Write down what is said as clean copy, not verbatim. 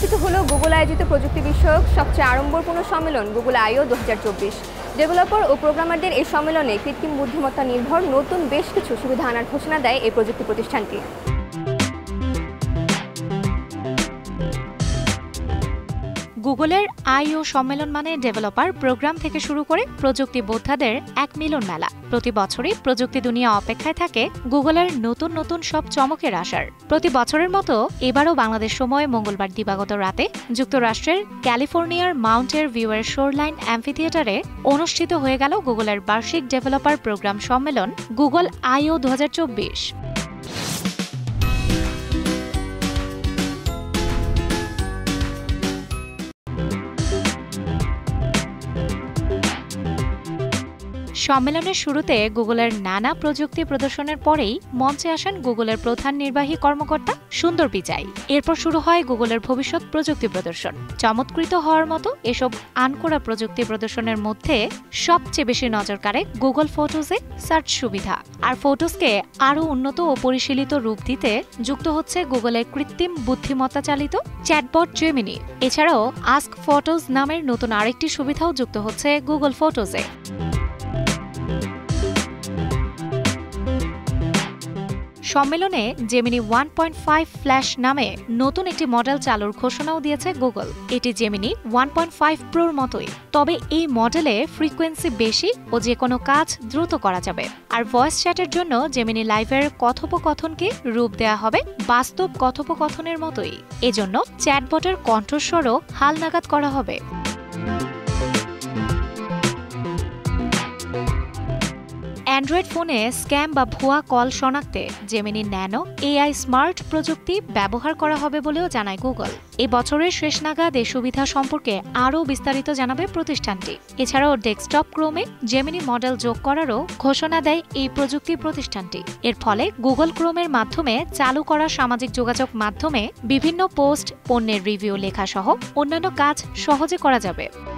অনুষ্ঠিত হলো গুগল আয়োজিত প্রযুক্তি বিষয়ক সবচেয়ে আড়ম্বরপূর্ণ সম্মেলন গুগল I/O 2024। ডেভেলপার ও প্রোগ্রামারদের এই সম্মেলনে কৃত্রিম বুদ্ধিমত্তা নির্ভর নতুন বেশ কিছু সুবিধা আনার ঘোষণা দেয় এই প্রযুক্তি প্রতিষ্ঠানটি। গুগলের I/O সম্মেলন মানে ডেভেলপার প্রোগ্রাম থেকে শুরু করে প্রযুক্তি বোদ্ধাদের এক মিলন মেলা। প্রতি বছরই প্রযুক্তি দুনিয়া অপেক্ষায় থাকে গুগলের নতুন নতুন সব চমকের আসার। প্রতি বছরের মতো এবারও বাংলাদেশ সময় মঙ্গলবার দিবাগত রাতে যুক্তরাষ্ট্রের ক্যালিফোর্নিয়ার মাউন্টের ভিউয়ের শোরলাইন অ্যাম্ফিথিয়েটারে অনুষ্ঠিত হয়ে গেল গুগলের বার্ষিক ডেভেলপার প্রোগ্রাম সম্মেলন গুগল I/O 2024। সম্মেলনের শুরুতে গুগলের নানা প্রযুক্তি প্রদর্শনের পরেই মঞ্চে আসেন গুগলের প্রধান নির্বাহী কর্মকর্তা সুন্দর পিচাই। এরপর শুরু হয় গুগলের ভবিষ্যৎ প্রযুক্তি প্রদর্শন। চমৎকৃত হওয়ার মতো এসব আনকোরা প্রযুক্তি প্রদর্শনের মধ্যে সবচেয়ে বেশি নজর কাড়ে গুগল ফটোজে সার্চ সুবিধা। আর ফটোজকে আরও উন্নত ও পরিশীলিত রূপ দিতে যুক্ত হচ্ছে গুগলের কৃত্রিম বুদ্ধিমত্তা চালিত চ্যাটবট জেমিনি। এছাড়াও আস্ক ফটোজ নামের নতুন আরেকটি সুবিধাও যুক্ত হচ্ছে গুগল ফটোজে। সম্মেলনে জেমিনি 1.5 ফ্ল্যাশ নামে নতুন একটি মডেল চালুর ঘোষণাও দিয়েছে গুগল। এটি জেমিনি 1.5 প্রোর মতোই, তবে এই মডেলে ফ্রিকোয়েন্সি বেশি ও যে কোনো কাজ দ্রুত করা যাবে। আর ভয়েস চ্যাটের জন্য জেমিনি লাইভের কথোপকথনকে রূপ দেয়া হবে বাস্তব কথোপকথনের মতোই। এজন্য চ্যাটবটের কণ্ঠস্বরও হালনাগাদ করা হবে। অ্যান্ড্রয়েড ফোনে স্ক্যাম বা ভুয়া কল শনাক্তে জেমিনি ন্যানো AI স্মার্ট প্রযুক্তি ব্যবহার করা হবে বলেও জানায় গুগল। এই বছরের শেষ নাগাদ এই সুবিধা সম্পর্কে আরও বিস্তারিত জানাবে প্রতিষ্ঠানটি। এছাড়াও ডেস্কটপ ক্রোমে জেমিনি মডেল যোগ করারও ঘোষণা দেয় এই প্রযুক্তি প্রতিষ্ঠানটি। এর ফলে গুগল ক্রোমের মাধ্যমে চালু করা সামাজিক যোগাযোগ মাধ্যমে বিভিন্ন পোস্ট, পণ্যের রিভিউ লেখা সহ অন্যান্য কাজ সহজে করা যাবে।